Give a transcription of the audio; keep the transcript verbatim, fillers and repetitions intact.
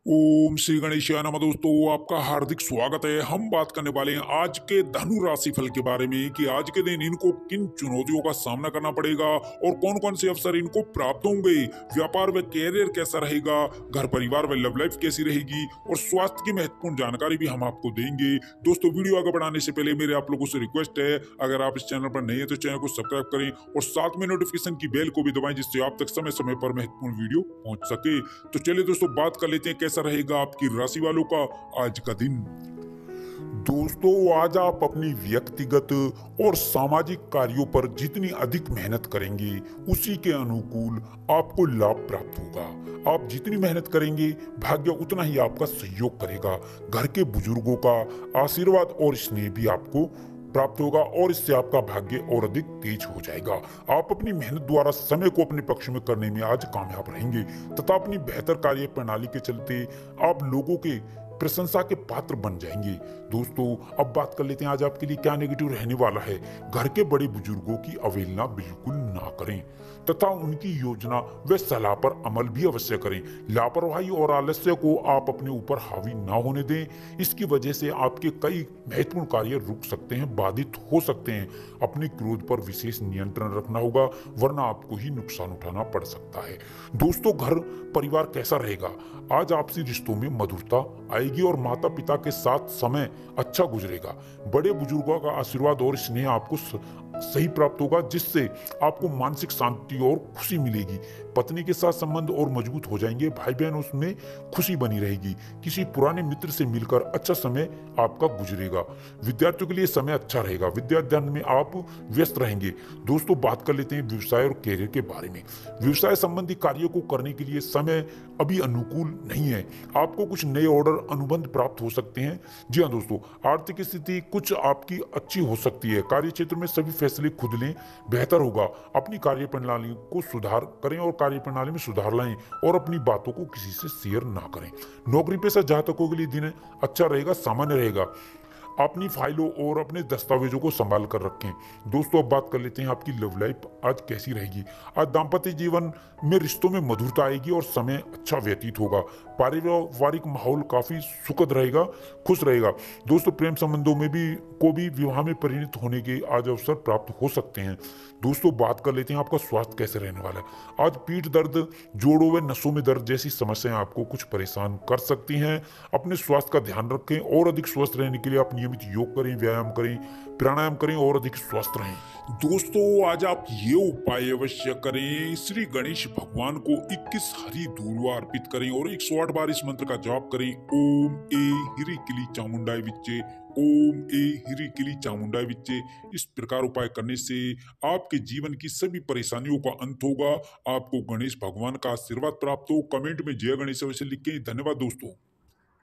ओम श्री गणेशाय नमः। दोस्तों आपका हार्दिक स्वागत है। हम बात करने वाले हैं आज के धनु राशि फल के बारे में कि आज के दिन इनको किन चुनौतियों का सामना करना पड़ेगा और कौन कौन से अवसर इनको प्राप्त होंगे। व्यापार व कैरियर कैसा रहेगा, घर परिवार व लव लाइफ कैसी रहेगी और स्वास्थ्य की महत्वपूर्ण जानकारी भी हम आपको देंगे। दोस्तों वीडियो आगे बढ़ाने से पहले मेरे आप लोगों से रिक्वेस्ट है, अगर आप इस चैनल पर नए हैं तो चैनल को सब्सक्राइब करें और साथ में नोटिफिकेशन की बेल को भी दबाएं, जिससे आप तक समय समय पर महत्वपूर्ण वीडियो पहुंच सके। तो चलिए दोस्तों बात कर लेते हैं कैसा रहेगा आपकी राशि वालों का आज का दिन। दोस्तों आज आप अपनी व्यक्तिगत और सामाजिक कार्यों पर जितनी अधिक मेहनत करेंगे उसी के अनुकूल आपको लाभ प्राप्त होगा। आप जितनी मेहनत करेंगे भाग्य उतना ही आपका सहयोग करेगा। घर के बुजुर्गों का आशीर्वाद और स्नेह भी आपको प्राप्त होगा और इससे आपका भाग्य और अधिक तेज हो जाएगा। आप अपनी मेहनत द्वारा समय को अपने पक्ष में करने में आज कामयाब रहेंगे तथा अपनी बेहतर कार्य प्रणाली के चलते आप लोगों के प्रशंसा के पात्र बन जाएंगे। दोस्तों अब बात कर लेते हैं आज आपके लिए क्या नेगेटिव रहने वाला है। घर के बड़े बुजुर्गों की अवहेलना बिल्कुल ना करें तथा उनकी योजना व सलाह पर अमल भी अवश्य करें। लापरवाही और आलस्य को आप अपने ऊपर हावी ना होने दें। इसकी वजह से आपके कई महत्वपूर्ण कार्य रुक सकते हैं, बाधित हो सकते हैं। अपने क्रोध पर विशेष नियंत्रण रखना होगा, वरना आपको ही नुकसान उठाना पड़ सकता है। दोस्तों घर परिवार कैसा रहेगा, आज आपसी रिश्तों में मधुरता आएगी और माता पिता के साथ समय अच्छा गुजरेगा। बड़े बुजुर्गों का आशीर्वाद और स्नेह आपको सही प्राप्त होगा, जिससे आपको मानसिक शांति और खुशी मिलेगी। पत्नी के साथ संबंध और मजबूत हो जाएंगे, भाई बहन उसमें खुशी बनी रहेगी। किसी पुराने मित्र से मिलकर अच्छा समय आपका गुजरेगा। विद्यार्थियों के लिए समय अच्छा रहेगा, विद्या अध्ययन में आप व्यस्त रहेंगे। दोस्तों बात कर लेते हैं व्यवसाय और कैरियर के बारे में। व्यवसाय संबंधी कार्यों को करने के लिए समय अभी अनुकूल नहीं है। आपको कुछ नए ऑर्डर अनुबंध प्राप्त हो सकते हैं। जी हाँ दोस्तों, आर्थिक स्थिति कुछ आपकी अच्छी हो सकती है। कार्य क्षेत्र में सभी फैसले खुद लें, बेहतर होगा। अपनी कार्य प्रणाली को सुधार करें और कार्य प्रणाली में सुधार लाएं और अपनी बातों को किसी से शेयर ना करें। नौकरी पेशा जातकों के लिए दिन अच्छा रहेगा, सामान्य रहेगा। अपनी फाइलों और अपने दस्तावेजों को संभाल कर रखें। दोस्तों अब बात कर लेते हैं आपकी लव लाइफ आज कैसी रहेगी। आज दाम्पत्य जीवन में रिश्तों में मधुरता आएगी और समय अच्छा व्यतीत होगा। पारिवारिक माहौल काफी सुखद रहेगा, खुश रहेगा। दोस्तों प्रेम संबंधों में भी को भी विवाह में परिणत होने के आज अवसर प्राप्त हो सकते हैं। दोस्तों बात कर लेते हैं आपका स्वास्थ्य कैसे रहने वाला है। आज पीठ दर्द, जोड़ों व नसों में दर्द जैसी समस्याएं आपको कुछ परेशान कर सकती हैं। अपने स्वास्थ्य का ध्यान रखें और अधिक स्वस्थ रहने के लिए आप नियमित योग करें, व्यायाम करें, प्राणायाम करें और अधिक स्वस्थ रहें। दोस्तों आज आप ये उपाय अवश्य करें। श्री गणेश भगवान को इक्कीस हरी धूलवा अर्पित करें और एक सौ आठ बार इस मंत्र का जाप करें। ओम ए हिरी किली चामुंडाय विच्चे, ओम ए हिरी किली चामुंडाय विच्चे। इस प्रकार उपाय करने से आपके जीवन की सभी परेशानियों का अंत होगा। आपको गणेश भगवान का आशीर्वाद प्राप्त हो। कमेंट में जय गणेश अवश्य लिखें। धन्यवाद दोस्तों।